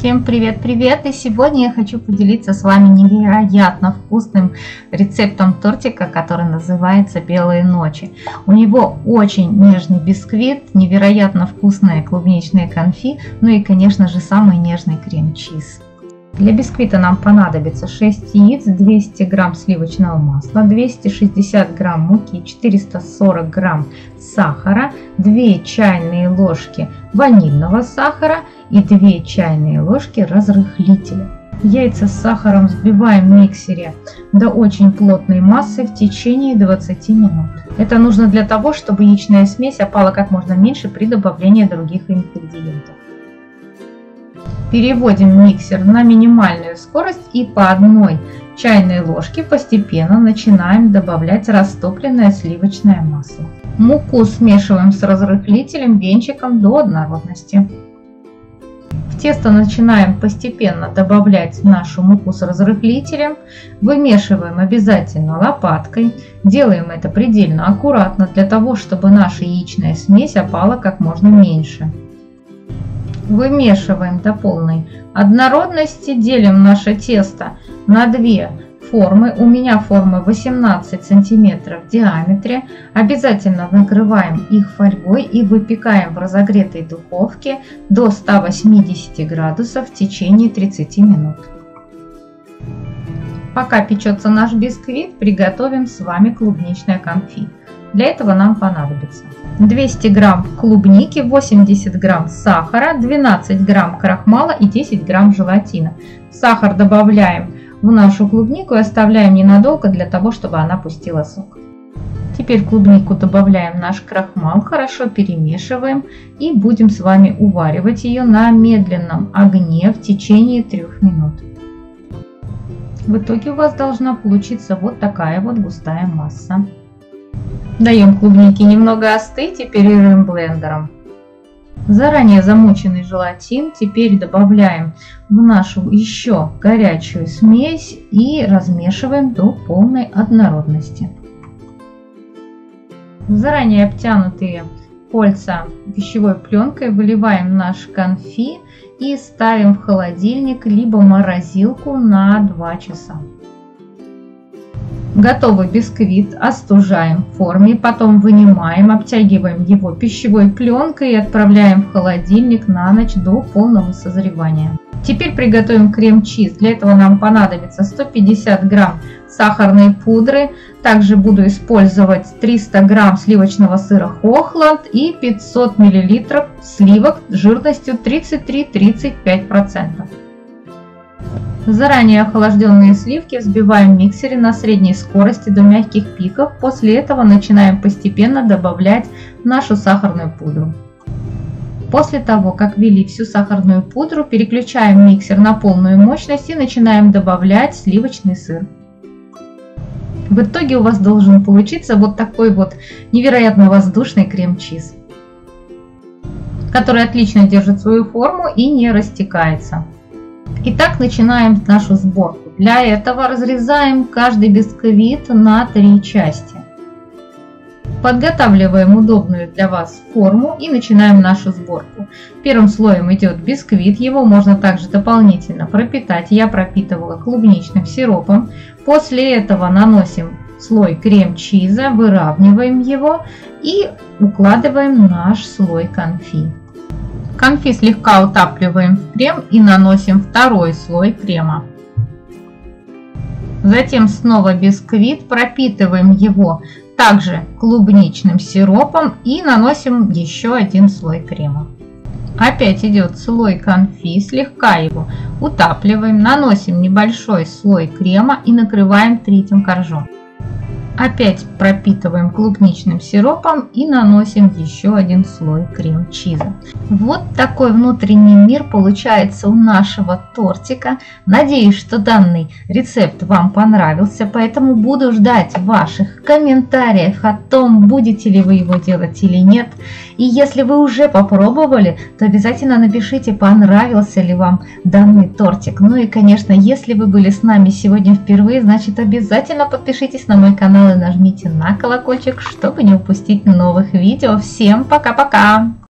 Всем привет-привет! И сегодня я хочу поделиться с вами невероятно вкусным рецептом тортика, который называется «Белые ночи». У него очень нежный бисквит, невероятно вкусные клубничные конфи, ну и, конечно же, самый нежный крем-чиз. Для бисквита нам понадобится 6 яиц, 200 грамм сливочного масла, 260 грамм муки, 440 грамм сахара, 2 чайные ложки ванильного сахара и 2 чайные ложки разрыхлителя. Яйца с сахаром взбиваем в миксере до очень плотной массы в течение 20 минут. Это нужно для того, чтобы яичная смесь опала как можно меньше при добавлении других ингредиентов. Переводим миксер на минимальную скорость и по одной чайной ложке постепенно начинаем добавлять растопленное сливочное масло. Муку смешиваем с разрыхлителем венчиком до однородности. В тесто начинаем постепенно добавлять нашу муку с разрыхлителем. Вымешиваем обязательно лопаткой. Делаем это предельно аккуратно для того, чтобы наша яичная смесь опала как можно меньше. Вымешиваем до полной однородности, делим наше тесто на две формы. У меня формы 18 сантиметров в диаметре. Обязательно накрываем их фольгой и выпекаем в разогретой духовке до 180 градусов в течение 30 минут. Пока печется наш бисквит, приготовим с вами клубничное конфи. Для этого нам понадобится 200 грамм клубники, 80 грамм сахара, 12 грамм крахмала и 10 грамм желатина. Сахар добавляем в нашу клубнику и оставляем ненадолго для того, чтобы она пустила сок. Теперь в клубнику добавляем наш крахмал, хорошо перемешиваем и будем с вами уваривать ее на медленном огне в течение 3 минут. В итоге у вас должна получиться вот такая вот густая масса. Даем клубнике немного остыть и перерываем блендером. Заранее замоченный желатин теперь добавляем в нашу еще горячую смесь и размешиваем до полной однородности. В заранее обтянутые кольца пищевой пленкой выливаем наш конфи и ставим в холодильник либо морозилку на 2 часа. Готовый бисквит остужаем в форме, потом вынимаем, обтягиваем его пищевой пленкой и отправляем в холодильник на ночь до полного созревания. Теперь приготовим крем-чиз. Для этого нам понадобится 150 грамм сахарной пудры. Также буду использовать 300 грамм сливочного сыра Хохланд и 500 миллилитров сливок жирностью 33-35%. Заранее охлажденные сливки взбиваем в миксере на средней скорости до мягких пиков. После этого начинаем постепенно добавлять нашу сахарную пудру. После того, как ввели всю сахарную пудру, переключаем миксер на полную мощность и начинаем добавлять сливочный сыр. В итоге у вас должен получиться вот такой вот невероятно воздушный крем-чиз, который отлично держит свою форму и не растекается. Итак, начинаем нашу сборку. Для этого разрезаем каждый бисквит на 3 части. Подготавливаем удобную для вас форму и начинаем нашу сборку. Первым слоем идет бисквит, его можно также дополнительно пропитать. Я пропитывала клубничным сиропом. После этого наносим слой крем-чиза, выравниваем его и укладываем наш слой конфи. Конфи слегка утапливаем в крем и наносим второй слой крема. Затем снова бисквит, пропитываем его также клубничным сиропом и наносим еще один слой крема. Опять идет слой конфи, слегка его утапливаем, наносим небольшой слой крема и накрываем третьим коржом. Опять пропитываем клубничным сиропом и наносим еще один слой крем-чиза. Вот такой внутренний мир получается у нашего тортика. Надеюсь, что данный рецепт вам понравился, поэтому буду ждать ваших комментариев о том, будете ли вы его делать или нет. И если вы уже попробовали, то обязательно напишите, понравился ли вам данный тортик. Ну и, конечно, если вы были с нами сегодня впервые, значит, обязательно подпишитесь на мой канал и нажмите на колокольчик, чтобы не упустить новых видео. Всем пока-пока!